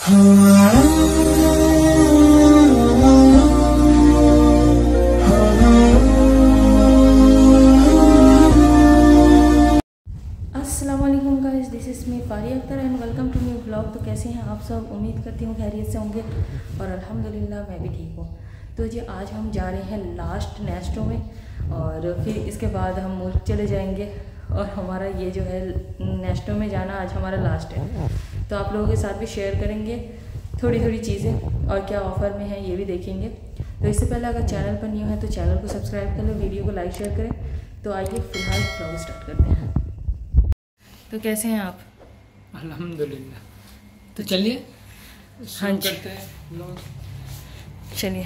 अस्सलामुअलैकुम guys, this is me Pari Akhtar and welcome to new blog. तो कैसे हैं आप सब? उम्मीद करती हूँ खैरियत से होंगे और अल्हम्दुलिल्लाह मैं भी ठीक हूँ। तो जी आज हम जा रहे हैं लास्ट नेस्टो में और फिर इसके बाद हम मुल्क चले जाएंगे और हमारा ये जो है नेस्टो में जाना आज हमारा लास्ट है। तो आप लोगों के साथ भी शेयर करेंगे थोड़ी थोड़ी चीज़ें और क्या ऑफ़र में है ये भी देखेंगे। तो इससे पहले अगर चैनल पर न्यू है तो चैनल को सब्सक्राइब कर लो, वीडियो को लाइक शेयर करें। तो आइए फ़िलहाल ब्लॉग स्टार्ट करते हैं। तो कैसे हैं आप? अल्हम्दुलिल्लाह। तो चलिए हाँ जी करते हैं लोग। चलिए।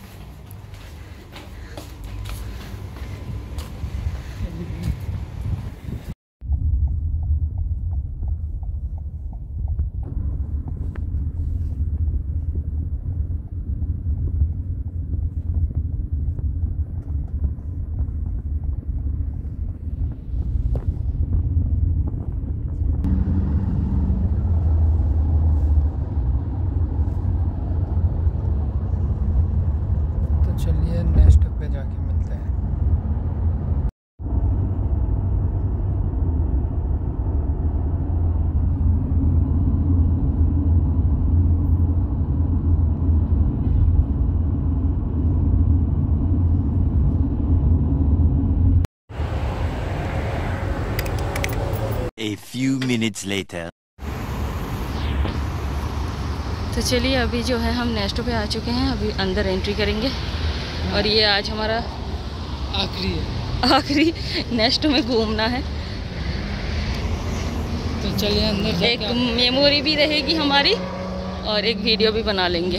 चलिए नेक्स्ट पे जाके मिलते हैं। A few minutes later. तो चलिए अभी जो है हम नेस्टो पे आ चुके हैं, अभी अंदर एंट्री करेंगे और ये आज हमारा आखिरी नेस्टो में घूमना है। तो चलिए अंदर एक मेमोरी भी रहेगी हमारी और एक वीडियो भी बना लेंगे।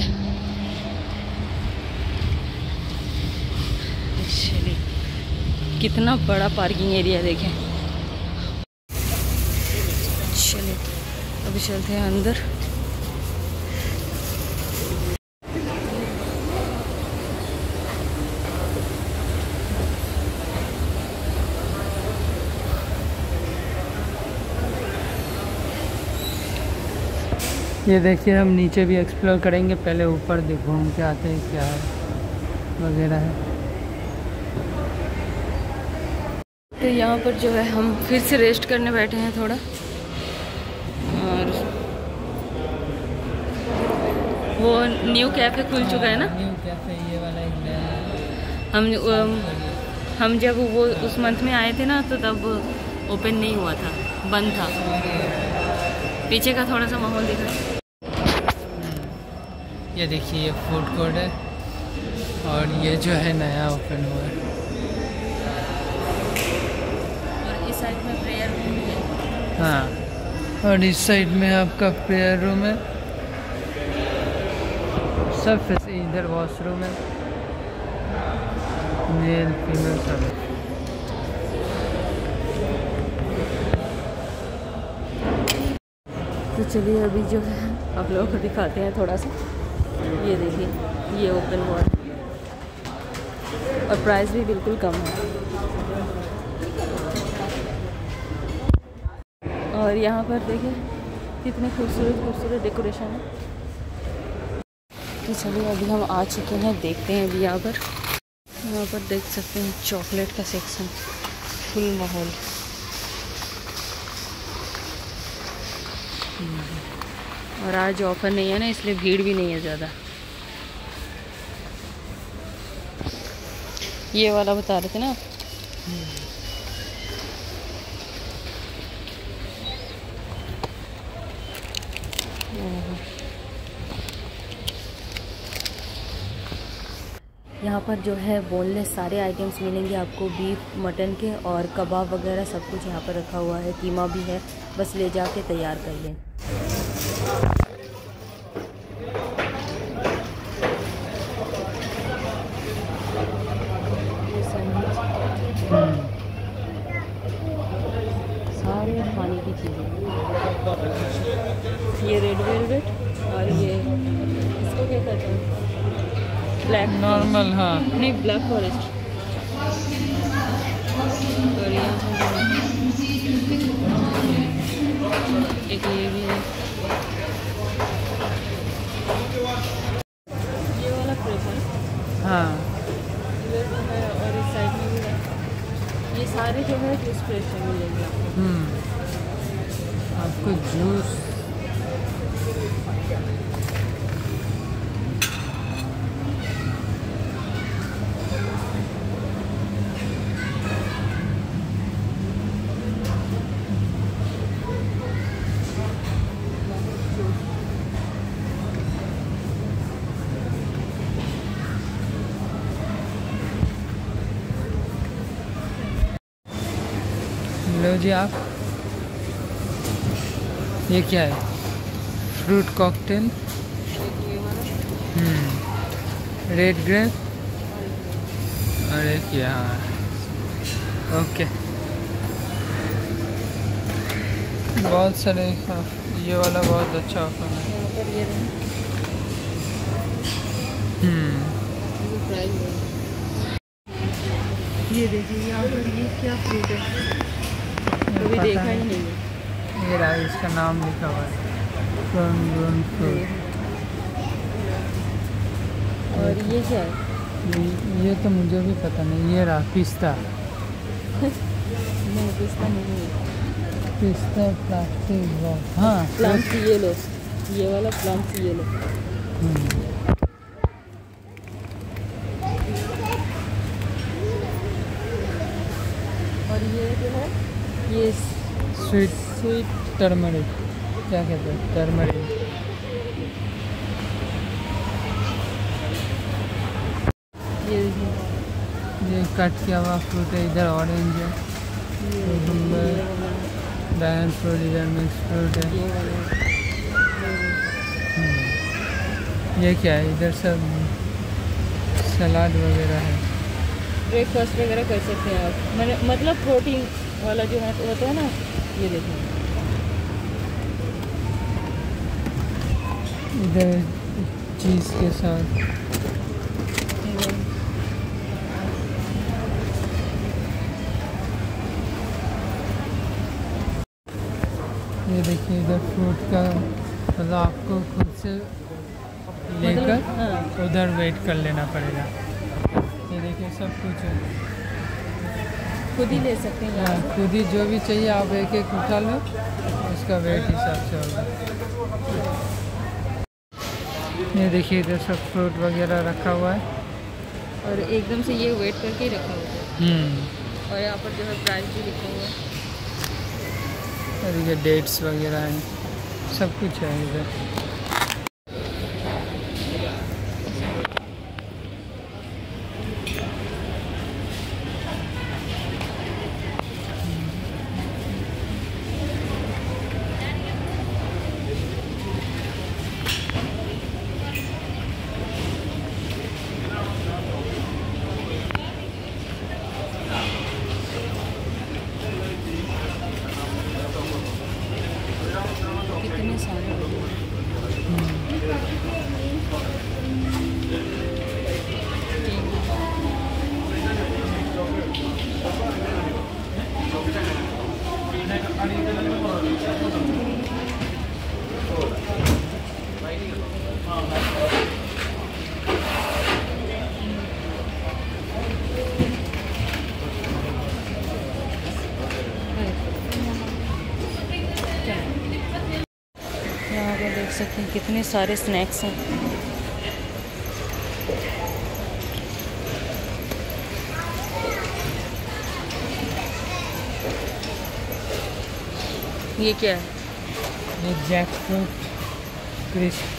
चलिए कितना बड़ा पार्किंग एरिया देखें। चलिए अभी चलते हैं अंदर। ये देखिए हम नीचे भी एक्सप्लोर करेंगे, पहले ऊपर घूम के आते हैं क्या वगैरह है। तो यहाँ पर जो है हम फिर से रेस्ट करने बैठे हैं थोड़ा, और वो न्यू कैफ़े खुल चुका है ना। न्यू कैफ़े ये वाला एक नया हम जब वो उस मंथ में आए थे ना तो तब ओपन नहीं हुआ था, बंद था। पीछे का थोड़ा सा माहौल दिख रहा है। ये देखिए ये फूड कोर्ट है और ये जो है नया ओपन हुआ है। और इस साइड में प्रेयर रूम भी है। हाँ, और इस साइड में आपका प्रेयर रूम है, सब इधर वॉशरूम है, मेल फीमेल सब है। तो चलिए अभी जो है आप लोगों को दिखाते हैं थोड़ा सा। ये देखिए ये ओपन हुआ है और प्राइस भी बिल्कुल कम है। और यहाँ पर देखिए कितने खूबसूरत डेकोरेशन है। तो चलिए अभी हम आ चुके हैं, देखते हैं अभी यहाँ पर देख सकते हैं चॉकलेट का सेक्शन, फुल माहौल। और आज ऑफर नहीं है ना, इसलिए भीड़ भी नहीं है ज़्यादा। ये वाला बता रहे थे ना आप। यहाँ पर जो है बोनलेस सारे आइटम्स मिलेंगे आपको, बीफ मटन के और कबाब वगैरह सब कुछ यहाँ पर रखा हुआ है। कीमा भी है, बस ले जाके तैयार कर लें। सारे खाने की चीज़ें, ये रेड वेलवेट और ये इसको क्या कहते हैं, ब्लैक नॉर्मल। हाँ नहीं, ब्लैक फॉरेस्ट। और यहाँ एक ये भी है। सारे जो है जूस फ्रेश मिलेंगे आपको। आपको जूस लो जी आप। ये क्या है? फ्रूट कॉकटेल, रेड ग्रेप और एक यहाँ। ओके, बहुत सारे। ये वाला बहुत अच्छा ऑफर है। यहाँ पर ये ये देखिए यहाँ पर ये क्या फ्रूट है, कभी देखा ही नहीं है। ये रहा, इसका नाम लिखा हुआ है फ्रूट। और ये क्या है? ये तो मुझे भी पता नहीं। ये रहा पिस्ता। नहीं पिस्ता नहीं है, पिस्ता प्लास्टिक बॉक्स। हाँ, प्लम्स ये लो, ये वाला प्लम्स ये लो। और ये जो है ये स्वीट टर्मरिक, क्या कहते हैं, टर्मरिक। ये कट किया हुआ फ्रूट है। इधर ऑरेंज है, ड्रैगन फ्रूट, इधर मिक्स फ्रूट है। ये क्या है? इधर सब सलाद वगैरह है। ब्रेकफास्ट वगैरह कर सकते हैं आप, मैंने मतलब प्रोटीन वाला जो है होता है ना। ये देखिए इधर चीज़ के साथ। ये देखिए इधर फ्रूट का, मतलब आपको खुद से लेकर उधर वेट कर लेना पड़ेगा। ये देखिए सब कुछ है, खुद ही ले सकते हैं यहाँ से। खुद ही जो भी चाहिए आप एक एक उठा लो, उसका वेट हिसाब से होगा। ये देखिए इधर सब फ्रूट वगैरह रखा हुआ है, और एकदम से ये वेट करके ही रखा हुआ है। और यहाँ पर जो है प्राइस भी लिखा हुआ है। और ये डेट्स वगैरह हैं, सब कुछ है इधर। कितने सारे यहाँ पर देख सकते हैं कितने सारे स्नैक्स हैं। ये क्या है? ये जैक फ्रूट क्रिस्प।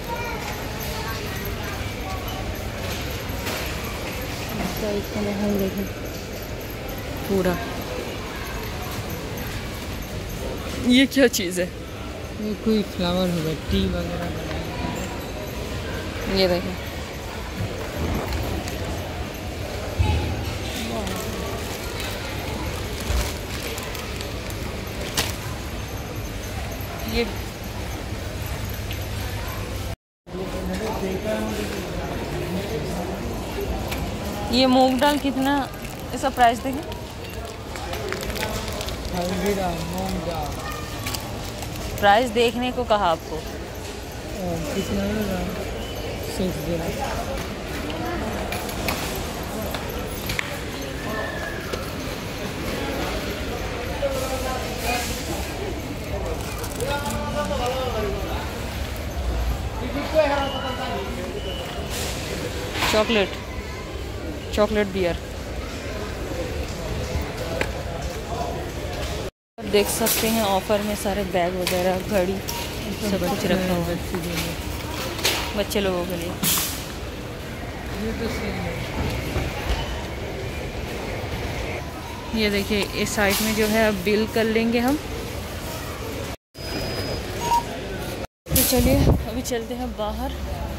इसका महल देखें पूरा। ये क्या चीज़ है? ये कोई फ्लावर होगा, टी वगैरह। ये देखें ये मूंग दाल कितना, इसका प्राइस देखें। हल्दीराम मूंग दाल प्राइस देखने को कहा आपको। कितना होगा? 6 ग्राम। Chocolate beer. देख सकते हैं ऑफर में सारे बैग वगैरह, घड़ी सब कुछ रखा हुआ है बच्चे लोगों के लिए। ये देखिए इस साइड में जो है अब बिल कर लेंगे हम। तो चलिए अभी चलते हैं बाहर।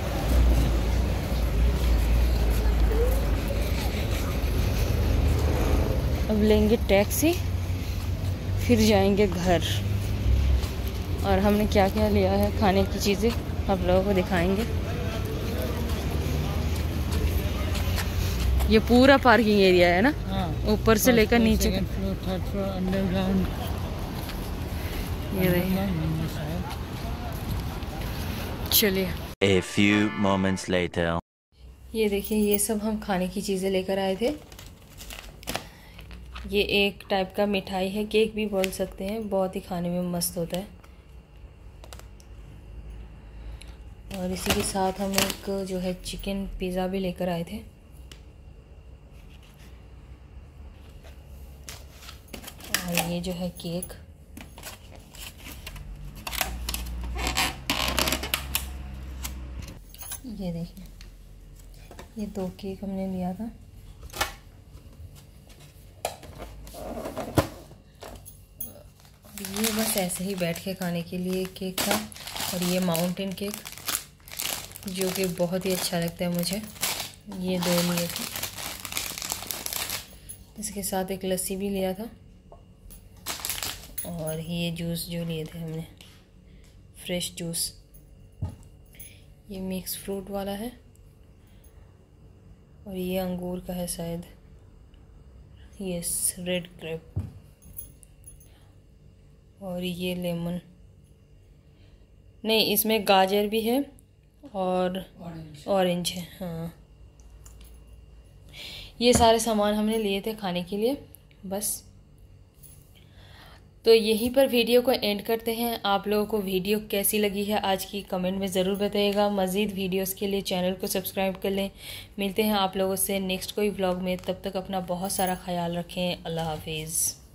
अब लेंगे टैक्सी, फिर जाएंगे घर। और हमने क्या क्या लिया है खाने की चीज़ें आप लोगों को दिखाएंगे। ये पूरा पार्किंग एरिया है ना, ऊपर से लेकर नीचे तक। Third floor underground. ये देखिए, चलिए। A few moments later. ये देखिए ये सब हम खाने की चीज़ें लेकर आए थे। ये एक टाइप का मिठाई है, केक भी बोल सकते हैं, बहुत ही खाने में मस्त होता है। और इसी के साथ हम एक जो है चिकन पिज़्ज़ा भी लेकर आए थे। और ये जो है केक। ये देखिए ये 2 केक हमने लिया था। ये बस ऐसे ही बैठ के खाने के लिए केक था। और ये माउंटेन केक जो कि बहुत ही अच्छा लगता है मुझे, ये 2 लिए थे। इसके साथ एक लस्सी भी लिया था। और ये जूस जो लिए थे हमने, फ्रेश जूस, ये मिक्स फ्रूट वाला है। और ये अंगूर का है शायद, यस रेड ग्रेप। और ये लेमन, नहीं इसमें गाजर भी है और ऑरेंज है। हाँ ये सारे सामान हमने लिए थे खाने के लिए बस। तो यहीं पर वीडियो को एंड करते हैं। आप लोगों को वीडियो कैसी लगी है आज की कमेंट में ज़रूर बताइएगा। मज़ीद वीडियोस के लिए चैनल को सब्सक्राइब कर लें। मिलते हैं आप लोगों से नेक्स्ट कोई व्लॉग में, तब तक अपना बहुत सारा ख्याल रखें। अल्लाह हाफिज़।